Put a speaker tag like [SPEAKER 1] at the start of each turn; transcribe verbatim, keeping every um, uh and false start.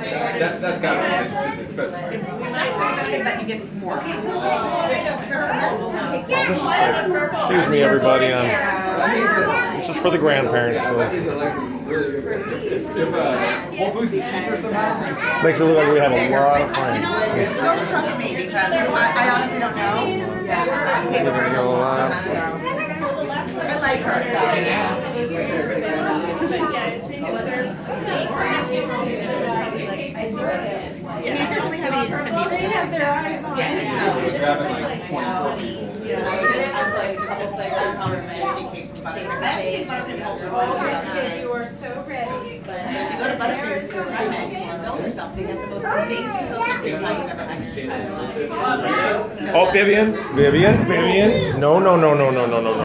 [SPEAKER 1] That, that's got to be just, just expensive. Right?
[SPEAKER 2] It's just expensive, but you get more.
[SPEAKER 3] Excuse me, everybody. Um, this is for the grandparents. So.
[SPEAKER 1] If, if uh, Whole Foods is cheaper somewhere,
[SPEAKER 3] Makes it look like we have a lot of
[SPEAKER 2] You
[SPEAKER 3] friends.
[SPEAKER 2] know what? Don't trust me because I, I honestly don't know. Yeah.
[SPEAKER 3] We're gonna go last.
[SPEAKER 2] I like her. So. Yeah, you can only have eight to ten people.
[SPEAKER 1] we're grabbing like twenty-four people.
[SPEAKER 2] You are so ready. But if you go to Butterfield's for a run, you should film yourself. They have the most amazing social media you've ever had in your entire life.
[SPEAKER 3] Oh, Vivian, Vivian, Vivian. No, no, no, no, no, no, no.